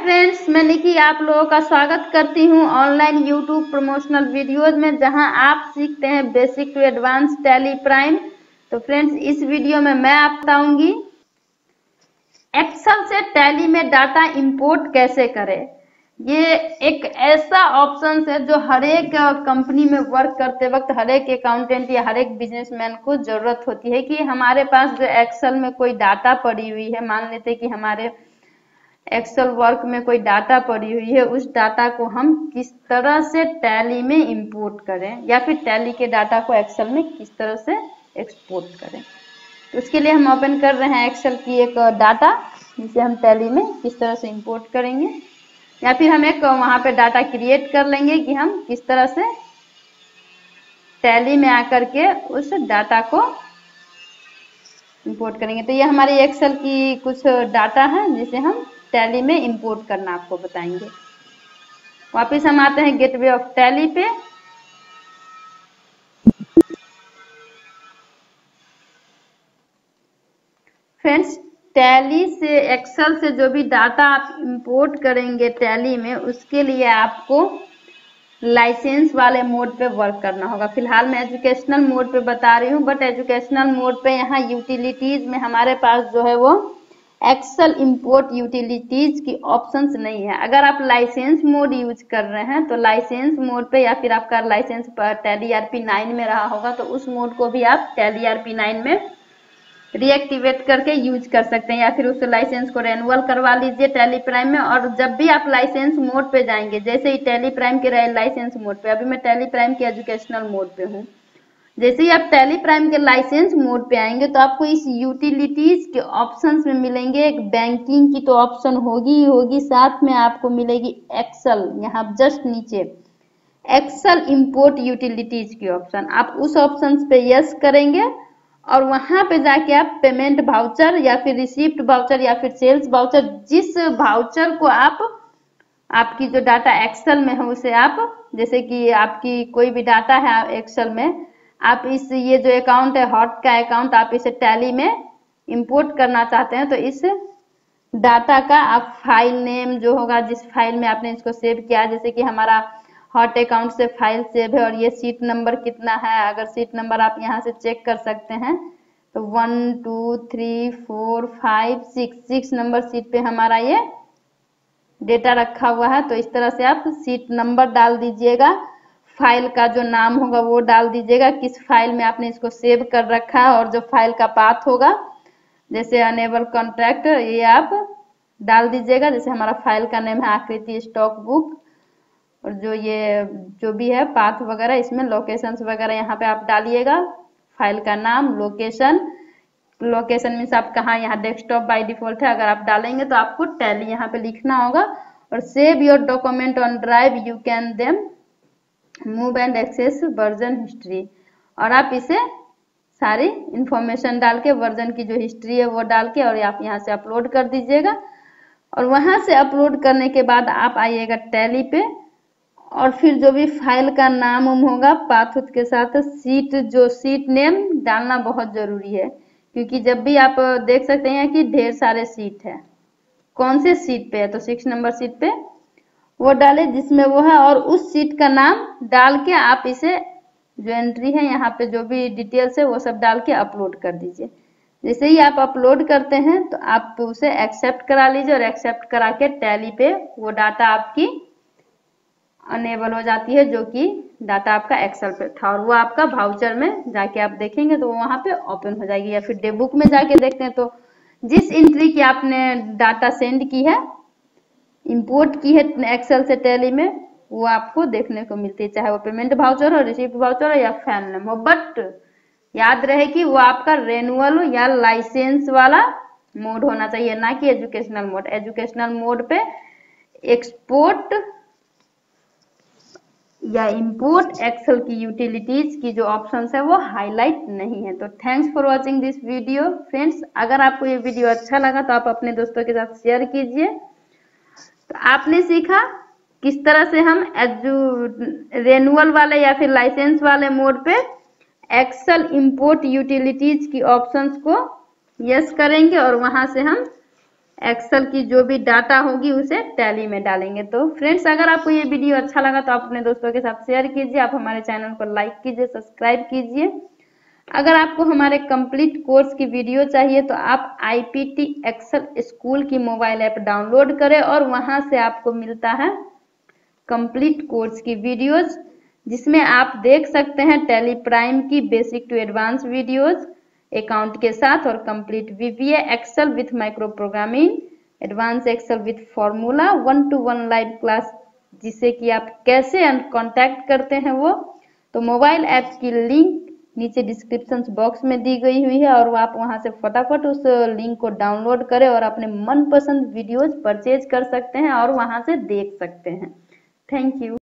Friends, मैं निकी आप लोगों का स्वागत करती हूं ऑनलाइन यूट्यूब प्रमोशनल वीडियोज में, जहां आप सीखते हैं basic to advance Tally Prime. तो फ्रेंड्स, इस वीडियो में मैं आप बताऊंगी एक्सेल से टैली में डाटा इंपोर्ट कैसे करें। ये एक ऐसा ऑप्शन है जो हर एक कंपनी में वर्क करते वक्त हर एक अकाउंटेंट या हर एक बिजनेसमैन को जरूरत होती है कि हमारे पास जो एक्सेल में कोई डाटा पड़ी हुई है, मान लेते कि हमारे एक्सेल वर्क में कोई डाटा पड़ी हुई है, उस डाटा को हम किस तरह से टैली में इंपोर्ट करें या फिर टैली के डाटा को एक्सेल में किस तरह से एक्सपोर्ट करें। तो उसके लिए हम ओपन कर रहे हैं एक्सेल की एक डाटा, जिसे हम टैली में किस तरह से इंपोर्ट करेंगे, या फिर हम एक वहां पे डाटा क्रिएट कर लेंगे कि हम किस तरह से टैली में आकर के उस डाटा को इंपोर्ट करेंगे। तो ये हमारी एक्सेल की कुछ डाटा है जिसे हम टैली में इंपोर्ट करना आपको बताएंगे। वापस हम आते हैं गेटवे ऑफ टैली पे। फ्रेंड्स, टैली से एक्सेल से जो भी डाटा आप इंपोर्ट करेंगे टैली में, उसके लिए आपको लाइसेंस वाले मोड पे वर्क करना होगा। फिलहाल मैं एजुकेशनल मोड पे बता रही हूँ, बट एजुकेशनल मोड पे यहाँ यूटिलिटीज में हमारे पास जो है वो एक्सेल इंपोर्ट यूटिलिटीज की ऑप्शंस नहीं है। अगर आप लाइसेंस मोड यूज कर रहे हैं तो लाइसेंस मोड पे, या फिर आपका लाइसेंस पर टैली ERP9 में रहा होगा तो उस मोड को भी आप टैली ERP9 में रीएक्टिवेट करके यूज कर सकते हैं, या फिर उस लाइसेंस को रेन्युअल करवा लीजिए टैली प्राइम में। और जब भी आप लाइसेंस मोड पे जाएंगे, जैसे ही टैली प्राइम के रहे लाइसेंस मोड पे, अभी मैं टैली प्राइम के एजुकेशनल मोड पे हूँ, जैसे ही आप टैली प्राइम के लाइसेंस मोड पे आएंगे तो आपको इस यूटिलिटीज के ऑप्शंस में मिलेंगे, एक बैंकिंग की तो ऑप्शन होगी ही होगी, साथ में आपको मिलेगी एक्सेल, यहाँ जस्ट नीचे एक्सेल इंपोर्ट यूटिलिटीज की ऑप्शन। आप उस ऑप्शन पे यस करेंगे और वहां पे जाके आप पेमेंट वाउचर या फिर रिसीप्ट वाउचर या फिर सेल्स वाउचर, जिस वाउचर को आपकी जो डाटा एक्सेल में है उसे आप, जैसे कि आपकी कोई भी डाटा है एक्सेल में, आप ये जो अकाउंट है हॉट का अकाउंट, आप इसे टैली में इंपोर्ट करना चाहते हैं, तो इस डाटा का आप फाइल नेम जो होगा, जिस फाइल में आपने इसको सेव किया, जैसे कि हमारा हॉट अकाउंट से फाइल सेव है और ये सीट नंबर कितना है, अगर सीट नंबर आप यहाँ से चेक कर सकते हैं तो 1 2 3 4 5 6 नंबर सीट पे हमारा ये डेटा रखा हुआ है। तो इस तरह से आप सीट नंबर डाल दीजिएगा, फाइल का जो नाम होगा वो डाल दीजिएगा, किस फाइल में आपने इसको सेव कर रखा है, और जो फाइल का पाथ होगा, जैसे अनेबल कॉन्ट्रैक्ट, ये आप डाल दीजिएगा। जैसे हमारा फाइल का नेम है आकृति स्टॉक बुक, और जो भी है पाथ वगैरह, इसमें लोकेशंस वगैरह यहाँ पे आप डालिएगा, फाइल का नाम, लोकेशन मीन्स आप कहाँ, यहाँ डेस्कटॉप बाय डिफॉल्ट है, अगर आप डालेंगे तो आपको टैली यहाँ पे लिखना होगा। और save your document on drive, you can them move and access version history, और आप इसे सारी इंफॉर्मेशन डाल के, वर्जन की जो हिस्ट्री है वो डाल के, और आप यहाँ से अपलोड कर दीजिएगा। और वहां से अपलोड करने के बाद आप आइएगा टैली पे, और फिर जो भी फाइल का नाम होगा पाथ के साथ सीट नेम डालना बहुत जरूरी है, क्योंकि जब भी आप देख सकते हैं कि ढेर सारे सीट है, कौन से सीट पे है, तो 6 नंबर सीट पे वो डाले जिसमें वो है, और उस सीट का नाम डाल के आप इसे जो एंट्री है यहाँ पे जो भी डिटेल्स है वो सब डाल के अपलोड कर दीजिए। जैसे ही आप अपलोड करते हैं तो आप उसे एक्सेप्ट करा लीजिए, और एक्सेप्ट करा के टैली पे वो डाटा आपकी अनेबल हो जाती है, जो कि डाटा आपका एक्सेल पे था, और वो आपका वाउचर में जाके आप देखेंगे तो वहां पे ओपन हो जाएगी। या फिर डे बुक में जाके देखते हैं तो जिस एंट्री की आपने डाटा सेंड की है, इंपोर्ट की है एक्सेल से टैली में, वो आपको देखने को मिलती है, चाहे वो पेमेंट वाउचर हो, रिसीप्ट वाउचर हो या फैन नेम हो। बट याद रहे कि वो आपका रेन्युअल या लाइसेंस वाला मोड होना चाहिए, ना कि एजुकेशनल मोड। एजुकेशनल मोड पे एक्सपोर्ट या इंपोर्ट एक्सेल की यूटिलिटीज की जो ऑप्शंस है वो हाईलाइट नहीं है। तो thanks for watching this video friends. अगर आपको ये वीडियो अच्छा लगा तो आप अपने दोस्तों के साथ शेयर कीजिए। तो आपने सीखा किस तरह से हम रेन्युअल वाले या फिर लाइसेंस वाले मोड पे एक्सेल इंपोर्ट यूटिलिटीज की ऑप्शंस को यस करेंगे, और वहां से हम एक्सेल की जो भी डाटा होगी उसे टैली में डालेंगे। तो फ्रेंड्स, अगर आपको ये वीडियो अच्छा लगा तो आप अपने दोस्तों के साथ शेयर कीजिए, आप हमारे चैनल को लाइक कीजिए, सब्सक्राइब कीजिए। अगर आपको हमारे कंप्लीट कोर्स की वीडियो चाहिए तो आप IPT एक्सेल स्कूल की मोबाइल ऐप डाउनलोड करें और वहां से आपको मिलता है कंप्लीट कोर्स की वीडियोज, जिसमें आप देख सकते हैं टैली प्राइम की basic to advance videos account के साथ और complete VBA Excel with micro programming, advance Excel with formula, 1-to-1 live class जिसे कि आप कैसे कांटेक्ट करते हैं वो। तो मोबाइल ऐप की लिंक नीचे डिस्क्रिप्शन बॉक्स में दी गई हुई है और आप वहां से फटाफट उस लिंक को डाउनलोड करें और अपने मनपसंद वीडियोज परचेज कर सकते हैं और वहां से देख सकते हैं। Thank you.